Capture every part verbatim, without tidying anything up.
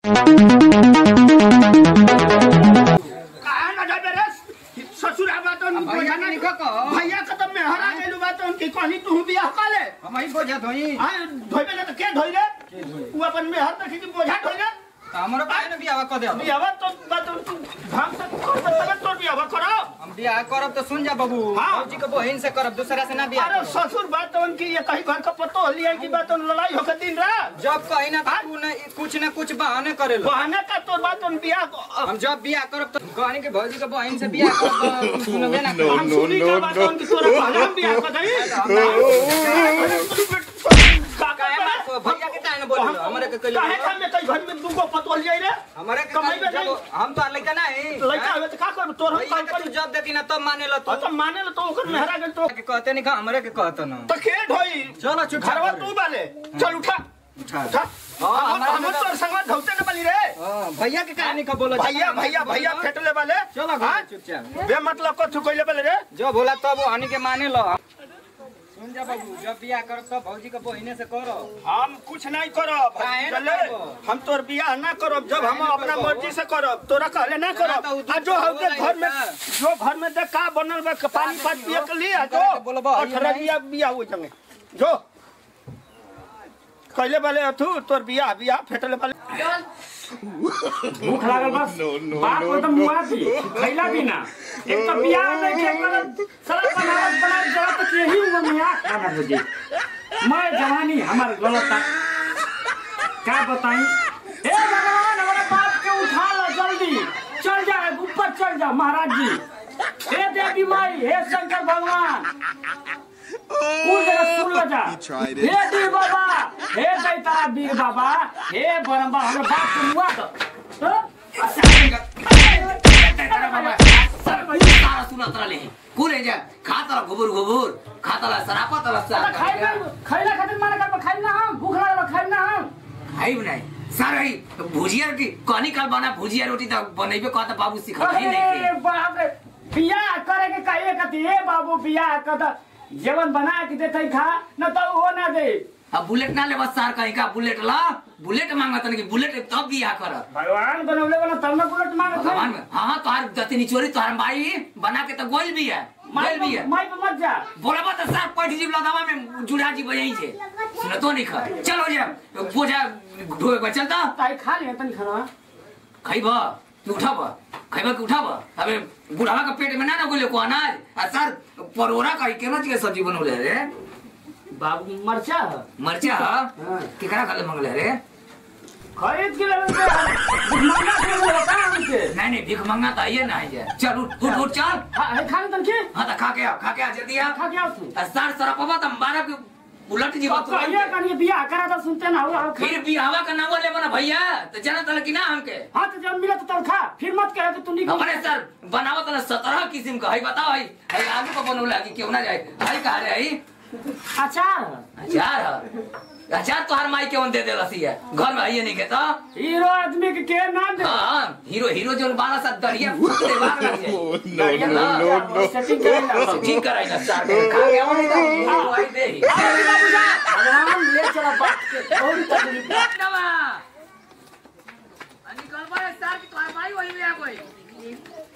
ससुर आबातन भैया नहीं कको भैया खत्म में हरा गेलु बातन की कहनी तू बियाह काले हम ही बोझा धोई हां धोइबे ना त के धोइ रे उ अपन में हर देखि की बोझा धोइ रे हमरो काहे न बियाह क दे बियाह तो बातन तू भाग से कर तब तोर बियाह करो हम बियाह करब त सुन जा बाबू बाबूजी के बहिन से करब दूसरा से ना बियाह अरे ससुर बातन की ये कहीं घर का पतो लिया की बातन लड़ाई होके दिन रात जब कहीं ना तू न कुछ ना कुछ बहाने करेलो बहाने का तोर बातन बियाह हम जब बियाह करब त कहनी के भौजी के बहिन से बियाह करब तू सुनबे ना हम सुनी का बातन की तोरा बहाने बियाह कर दई भैया के ताने बोल हमरे के कइले काहे काम में कई घर में दूगो पतो लिया रे हमरे के कमाई जब हम तो लइका ना है लइका होवे त का करब तोर हम काम तू जब देखी ना तब माने ल तू तो माने ल तो ओकर मेहरा गेल तो के कहते नहीं का हमरे के कहत ना तो के ढोई चलो चुप घरवा तू बाले चल उठा उठा उठा हम हम तोर संग धौते न बली रे हां भैया के कहानी का बोलो भैया भैया भैया फेटले वाले चलो घर चुपचाप बे मतलब को थुकइले वाले रे जो बोला तब हनी के माने लो सुन जा बाबू जब बियाह करब त भौजी के बहिने से करो हम कुछ नहीं करब चले हम तोर बियाह ना करब जब हम अपना मर्जी से करब तोरा कहले ना करब आ जो हमके घर में जो घर में देख का बनल बा पानी पात पिए के लिए जो अठारह बियाह बियाह हो जंगे जो कहले वाले अथु तोर बियाह बियाह फेटले वाले भूख लागल बस बाप एकदम मुआ दी खैला भी ना एक तो बियाह नहीं के कर सारा बनावट बना जरा तक यही उम्र में आ खाना बजे मैं जवानी हमार गलत क्या बताई हे भगवान हमारे बाप के उठा लो जल्दी चल जा ऊपर चल जा महाराज जी हे देवी माई हे शंकर भगवान कूद जरा सुन लो जा हे दी बाबा हे दई तारा वीर बाबा हे बरम्बा हमरे बाप के मुआ तो सारा सुना तरले कुले जा खाता गोबर गोबर खाता ला सरापा तला सा खाइला खाइला खातिर माने कर खाइ ना हम भूख लागल खाइ ना हम खाइ बनाई सारा ही भुजिया रोटी कहानी काल बना भुजिया रोटी त बनैबे कहता बाबू सिखा नहीं नहीं अरे बाप रे बियाह करे के काहे कती हे बाबू बियाह कर जीवन बना के देते खा न तो वो ना दे अब बुलेट ना ले बस सार कहीं का बुलेट ला बुलेट मांगत नहीं कि बुलेट तब बियाह कर भगवान बनवले वाला तब ना बुलेट मांगत भगवान हां हां तोहार दतनी चोरी तोहार माई बना के त गोल भी है गोल भी है माई पे मत जा बोलबा त सार पैठ जीव लगावा में जुड़ा जी बजाई छे सुन तो नहीं खा चलो जा बोझा ढोए बा चलता ताई खा ले तनी खाना खाइबा तू उठाब खाइबा के उठाब अबे बुढ़ावा के पेट में ना ना गोले को अनाज आ सर परोरा का केना के सब्जी बनौले रे बाबू मरचा मरचा केकरा खाले मंगले रे खरीद के ले मंगा के होता हमके नहीं नहीं भीख मंगा त आइए ना आइए चल उठ उठ उठ चल हां खा तन के हां त खा के आ खा के आ जल्दी आ खा के आ तू सर सरपवा त मारा के उलट जी बात कहिए कनी बियाह करा त सुनते ना हुआ फिर बियाहवा का नाम ले बना भैया त जाना तल कि ना हमके हां तो जब मिले तो खा फिर मत कहे कि तू नहीं हमारे सर बनावत ना सत्रह किस्म का है बताओ है है आलू को बनौला कि क्यों ना जाए है कहा रे है अचार अचार अचार तो हर माई क्यों दे दे रसी है घर में आइए नहीं कहता हीरो आदमी के के नाम दे हां हीरो हीरो जो बाला सा दरिया फूट दे बाग लग जाए नो नो नो सेटिंग करेगा ठीक कराई ना सार के खा के आओ नहीं तो आई दे भगवान ले चला बात के बहुत तकलीफ नवा निकल बा सार की तो माई वही में आ गई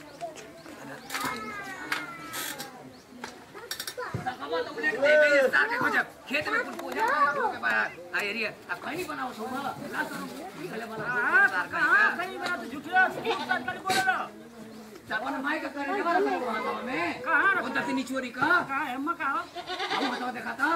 तकवा तो बुलेट दे दे सार के खोज खेत में कुछ पूजा के बाद आ एरिया आ कहीं बनाओ तो ना ला सर निकले बना सार का कहीं बना तो झूठिया बात कर बोले ना अपन माई का करे वाला करे वहां में कहां वो दतनी चोरी का कहां है अम्मा कहां हम बताओ देखा था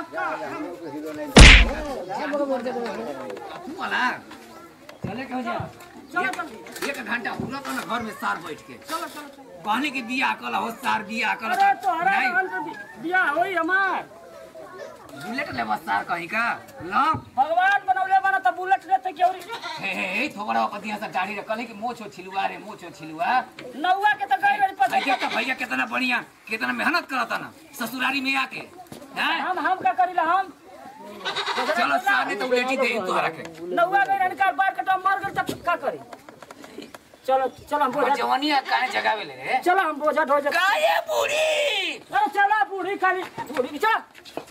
तू वाला चले कहो जा चलो चलो एक घंटा पूरा तो ना घर में सार बैठ के चलो चलो कहने की बियाह कल हो सार बियाह कल अरे तो हरा रहन तो बियाह होई हमार बुलेट ले बस सार कहीं का लो भगवान बनौले बना त बुलेट लेते क्यों हे हे थोड़ा पतिया से गाड़ी रखले कि मोछो छिलुआ रे मोछो छिलुआ नौवा के त गई बड़ी पता भैया का भैया कितना बढ़िया कितना मेहनत करता ना ससुरारी में आके हैं हम हम का करिला हम चलो शादी तो उलेटी दे तोहरा के नौवा गई रन का बार कटा मार गल त का करी चलो चलो हम बोझा जवानी काहे जगावे ले रे चलो हम बोझा ढो जा काहे बूढ़ी अरे चला बूढ़ी खाली बूढ़ी चल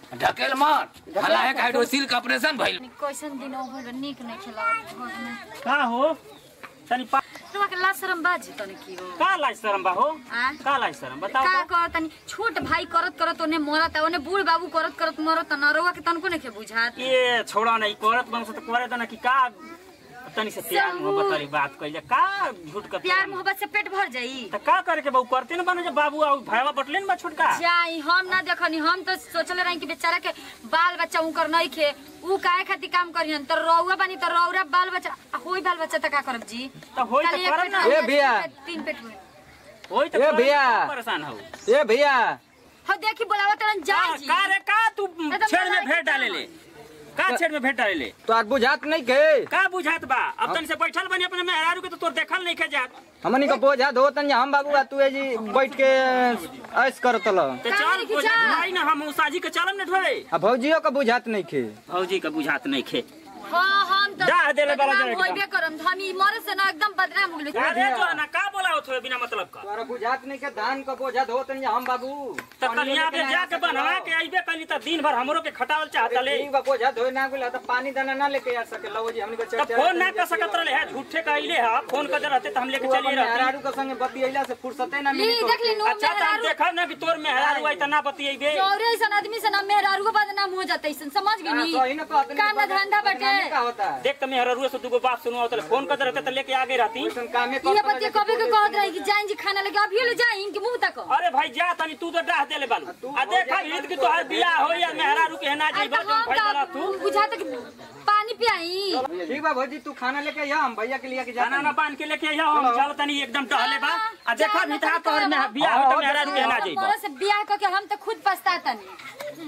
ढकेल मत हला है हाइड्रोसिल का ऑपरेशन भइल कैसन दिन हो निक नहीं खेला घर में का हो तनी पा तोरा के लाज शरम बाजी तने की हो का लाज शरम बा हो आ? का लाज शरम बताओ का तो कर तनी छोट भाई करत करत ओने मरत ओने बूढ़ बाबू करत करत मरत न रोवा के तनको नहीं के बुझात ये छोड़ा नहीं करत बम से तो करे त ना कि का तनी से प्यार मोहब्बत वाली बात कइले का झूठ का प्यार मोहब्बत से पेट भर जाई त का करे के बाबू करते न बने जब बाबू आ भाईवा बटले न बा छोटका जाई हम ना देखनी हम तो सोचले रही कि बेचारा के बाल बच्चा उनकर नहीं खे ऊ काहे खातिर काम करियन त रौवा बनी त रौरा बाल बच्चा होई बाल बच्चा त का करब जी त होई त खाली एक करब पेट ना में ए भैया। तीन पेट में होई त ए करब, भैया। परेशान हो ए भैया हो देखी बोलावा तरन जाई जी का रे का तू एकदम छेड़ में लड़ाई भेट डाले ले का छेड़ में भेट डाले ले तो आज बुझात नहीं के का बुझात बा अब तनी से बैठल बनी अपने मेहरारू के तो तोर देखल नहीं के जात हमनी का बोझा धो तन हम बाबू तू ए जी बैठ के ऐश करत ल ते का चल रे कि बुझात जा? भाई ना हम उसाजी के चलन न ढोए आ भौजियो का बुझात नहीं के भौजी का बुझात नहीं खे हां हम तो जा देले बड़ा बदनाम जरा होइबे करम हम ई मरे से ना एकदम बदनाम हो गेल अरे जो ना का बोलाओ थोड़े बिना मतलब का तोरा बुझात नहीं के धान का बोझा धो तन हम बाबू त कलिया पे जाके बनवा के आइबे कली त दिन भर हमरो के खटावल चाहता ले ठीक बा बोझा धोए ना गुला तो पानी दाना ना लेके आ सके लो जी हमनी का त फोन ना कर सकत रहे है झूठे कहले है फोन कर रहते त हम लेके चली रहते मेहरारू के संगे बतियैला से फुर्सते ना ली मिली देख ली नो अच्छा त हम देखब ना कि तोर मेहरारू आई त ना बतियेबे चौरे ऐसा आदमी से ना मेहरारू बदनाम हो जाते ऐसन समझ हाँ, गई सही ना कहत काम ना धंधा बटे का होता है देख त मेहरारू से दुगो बात सुनो त फोन कर रहते त लेके आगे रहती ऐसन कामे ये बच्चे कभी के कहत रही कि जाइन जी खाना लेके अभी ले जाइन कि मुंह तक अरे भाई जा तनी तू तो डाह देले बालू आ देखा हित कि तोहार बियाह हो या मेहरारू के ना आई जीबा तो जो हम भाई वाला तू तो बुझा तक पानी पियाई ठीक बा भौजी तू खाना लेके आ हम भैया के लिए के जा खाना ना बांध के लेके आया हम चल तनी एकदम टहले बा आ देखा मिठा तोहर में बियाह हो त मेहरारू के ना जीबा मोरे से बियाह क के हम तो खुद पछतातनी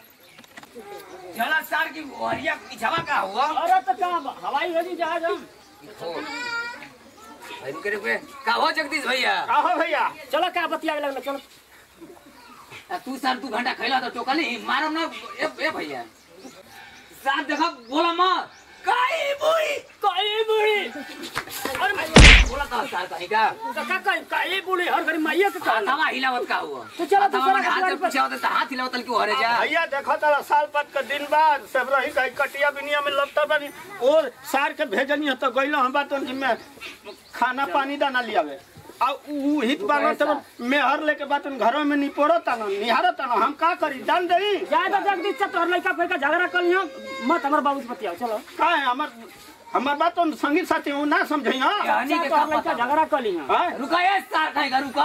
जला सार की वरिया इछवा का हुआ अरे त का हवाई हवाई जहाज हम भाई करे पे का हो जगदीश भैया का हो भैया चलो का बतिया लगल चलो आ, तू सर तू घंटा खैला तो टोकली मारो ना ए, ए भैया साथ देखो बोला मत काई बुई काई बुढ़ी अरे मैं बोला था सार कहीं का त का काई काई बुढ़ी हर घड़ी माइया के का तवा हिलावत का हुआ तो चलो तवा दूसरा मन हाथ का से पूछा होता हाथ हिलावत क्यों हरे जा भैया देखो तारा साल पत के दिन बाद सब रही गई कटिया बिनिया में लगता बनी और सार के भेजनी है तो गइलो हम बात उनकी में खाना पानी दाना लियावे आ ऊ हित बानो तो मेहर लेके बात घरों में निपोरो तना निहारो तना हम का करी जान देई ज्यादा जगदीश से तोहर लइका फेका झगड़ा कलियो मत हमर बाबू से बतिया चलो का है हमर हमर बात तो संगीत साथी हूं ना समझई हां यानी के तोहर का लइका पता झगड़ा कलियो हां रुका ए सार कहीं का रुका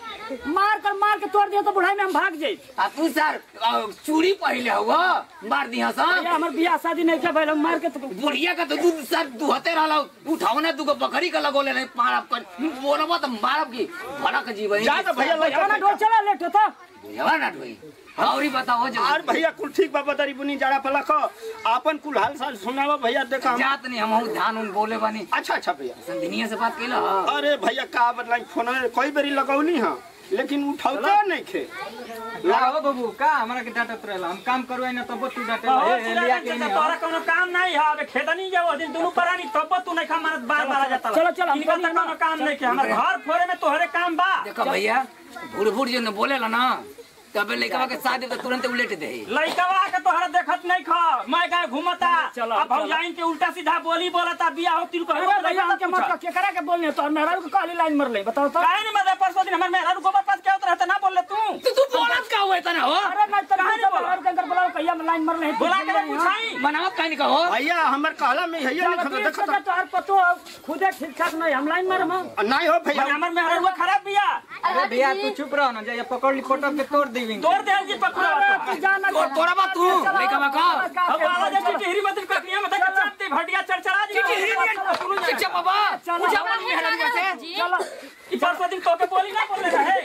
मार कर मार के तोड़ दियो तो बुढ़ाई में हम भाग जाई आ तू सर आ, चूड़ी पहले हुआ मार दिया सर या हमर बियाह शादी नहीं के भइल मार के तो बुढ़िया का तो तू सर दुहते रहला उठाओ ना तू को बकरी का लगोले नहीं मारब कर बोलबो तो मारब की भड़क जीवन जा तो भैया लइका ना डोर चला लेट होता बुझवा ना ढोई औरी बताओ जो और भैया कुल ठीक बा बदरी बुनी जड़ा पलक आपन कुल हाल साल सुनावा भैया देखा हम जात नहीं हम धान उन बोले बनी अच्छा अच्छा भैया संधिनिया से बात कैला अरे भैया का बदलाई फोन कोई बेरी लगौनी हां लेकिन उठाउते नहीं खे लाओ बाबू का हमरा के डांटत रहला हम काम करवाई ना तब तू डांटेला हे लिया के नहीं तोरा कोनो काम नहीं है अबे खेतनी जाओ दिन दोनों परानी तब तू नहीं खा मारत बार मारा जाता चलो चलो हम कोनो काम नहीं के हमर घर फोरे में तोहरे काम बा देखो भैया बूढ़ बूढ़ जो न बोलेला ना तबे लइका के शादी तो तुरंत उलट दे लइकवा के तोहरा देखत नहीं खा मैं गाय घुमता अब भौजाइन के उल्टा सीधा बोली बोलता बियाह होती को अरे भैया के मत के करा के बोलने तो मेहरारू को काली लाइन मर ले बताओ तो काहे नहीं मर परसों दिन हमर मेहरारू गोबर पास के उतर रहता ना बोल ले तू तू तू बोलत का हुए तना हो अरे नहीं तो कहां से मेहरारू के अंदर बुलाओ कहिया में लाइन मर ले बोला के पूछाई बनावत काहे नहीं कहो भैया हमर कहला में भैया लिखत देखत तोहर पतो खुदे ठीक ठाक नहीं हम लाइन मारम नहीं हो भैया हमर मेहरारू खराब बिया अरे भैया तू चुप रहो ना जा पकड़ ली पटक के तोड़ देवी तोड़ दे जी पकड़ा तो तोरा बा तू लइका का अब आवाज चिटहिरी मत कखनिया में देख चाटते भटिया चरचरा जी चिटहिरी चिट्ठा बाबा पूछा वाली मेहरारू से चलो ई परसों दिन तोके बोली ना बोले रहे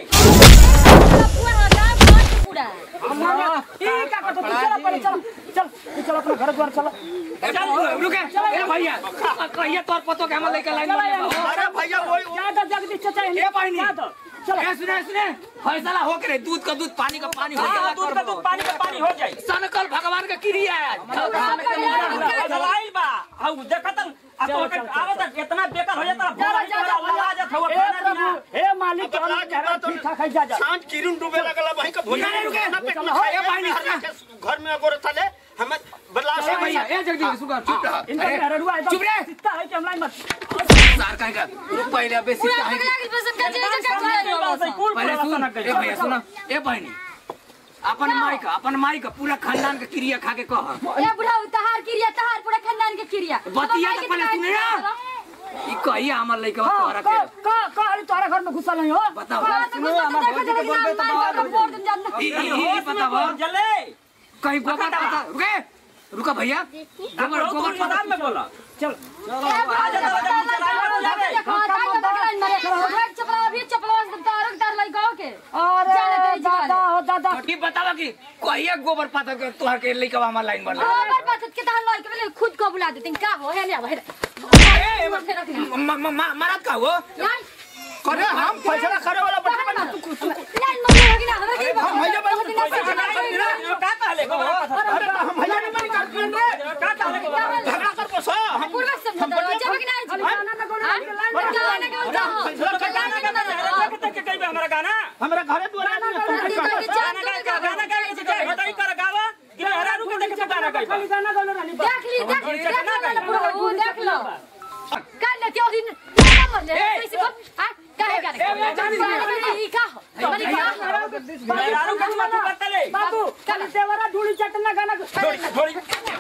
पूरा ई का तो चलो पहले चलो चल चल अपना घर द्वार चलो चल रुके ए भैया कहिए तोर पतो के हम लइका लाइन में अरे भैया वही ज्यादा जगदीश चाचा ए बहिनी चलो ए सुने सुने फैसला हो करे दूध का दूध पानी का पानी हो हां जाए दूध का दूध पानी का पानी हो जाए सनकल भगवान का क्रिया है चलाई बा हाउ देखत आ तो आवत कितना बेकार हो जाता बोला जा खवा ए खाना प्रभु दिना हे मालिक अब तोरा लाज के बात ठीक ठाक है जा जा सांझ किरण डूबे लगला वहीं का भोजन रुके, रुके, ना पेट में रुके, खाए रुके, पानी घर में अगोर थले हम बदला से भैया ए जगदीश सुगा चुप रह इनका मेहरुआ एकदम चुप रे। सीता है कि हमलाई मत सार काहे का रुक पहले अबे पूरा सीता है पगला के पसंद का जे जे का कुल पहले सुन ए भैया सुन ए बहनी अपन माई का अपन माई का पूरा खानदान के क्रिया खा के कह ए बुढ़ा तहार क्रिया तहार पूरा खानदान के क्रिया बतिया तो पहले सुने ना ई कहिया हमर लइका तोरा का के का का तोरा घर में घुसल नहीं हो बताओ सुनो हमर भौजी के बोलबे तो बाहर ई ई बताओ जले कहीं गोबर पता रुके रुका भैया गोबर गोबर पता मैदान में बोला चल आ जा चपला भी चपला तारक तार लई गांव के अरे दादा हो दादा ई बतावा कि कहिया गोबर पता के तोहर के लइका हमर लाइन बन गोबर पाथत के तार लई के खुद को बुला देते का हो है ले मारत का हो करे हम फैसला करे वाला बच्चा लाइन में होगी ना हमरा के हम भैया का कहले को अरे हम भैया नहीं मानी काट रे का कहले को झगड़ा कर बस हम पूरा समझ दो जब कि नहीं गाना ना गाना गाना गाना के के कहबे हमरा गाना हमरा घरे द्वारा गाना गा के जे बताई कर गावा कि हरा रुके देख के गाना गाइबा गाना गाना रानी देख ली देख ली देख लो कर ले त्यो दिन नंबर ले कैसे को आ काहे गाने ई का हो बनी का यारो कछ मत करतले बाबू कल देवरा धूली चटना गाना थोड़ी थोड़ी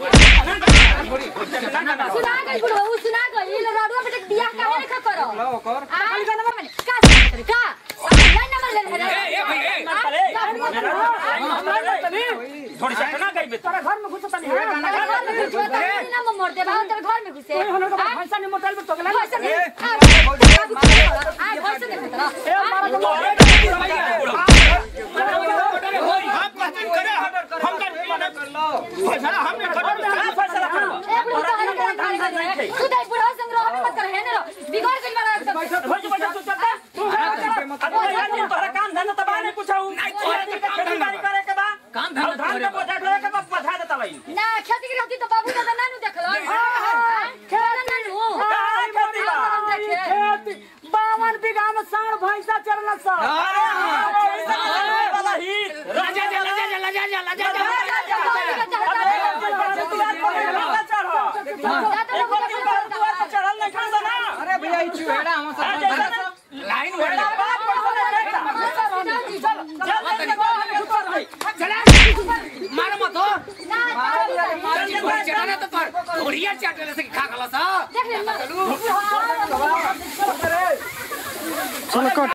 सुना गई बुढ़ो सुना गई ले राडवा बेटे बियाह काहे नहीं करो लो कर आ नंबर में का करे का लाइन नंबर ले रे ए ए भैया थोड़ी चटना गइबे तोरा घर में घुसता नहीं गाना गाना ना मोड़ दे बा तेरे घर में घुसे कोई होने का भैंसा नहीं मोटल में तो गला पैसा दे आ पैसा दे तेरा ए मारा तो हम कहते करे हम कर लो फैसला हम नहीं करे फैसला करबा ए बुढ़ा तू दे बुढ़ा संग्रह में मत कर है ना बिगड़ गई बड़ा एकदम भज भज तू चल तू अरे तोरा काम धंधा तबा नहीं पूछाऊ खेती बाड़ी करे के बा काम धंधा धान के बोझा ढोए के बा पधा देता लई ना खेती की रहती तो बाबू दादा नानू देखलो खेत नानू खेती बावन बीघा में साढ़ भैंसा चरना सा वाला ही राजा जा राजा जा राजा जा राजा जा चढ़ल नहीं खान ना अरे भैया ई चुहेड़ा हम सब लाइन हो मार मत हो चढ़ना तो पर बढ़िया चाटले से खा खला सा देख ले